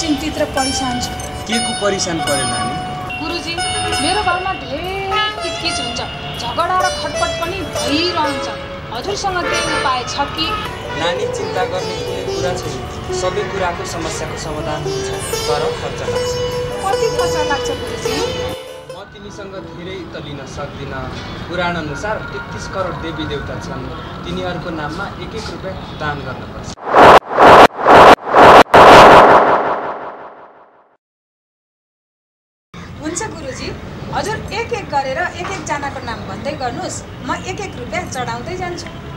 चिन्तित र परेशान छु। के को परेशान पर्यो नानी? गुरुजी, मेरो घरमा धेरै किचकिच हुन्छ, झगडा र खटपट पनि भइरहन्छ। हजुरसँग केही उपाय छ कि? नानी, चिन्ता गर्ने कुनै कुरा छैन। सबै कुराको समस्याको समाधान हुन्छ, तर खर्च लाग्छ। कति खर्च लाग्छ गुरुजी? म तिमीसँग धेरै त लिन सक्दिनँ। पुराण अनुसार 33 करोड देवी देवता छन्। तिनीहरूको नाममा 1-1 रुपियाँ दान गर्नुपर्छ। हुन्छ गुरुजी, हजुर एक एक गरेर एक एक जनाको नाम भन्दै गर्नुहोस्, म 1-1 रुपियाँ चढाउँदै जान्छु।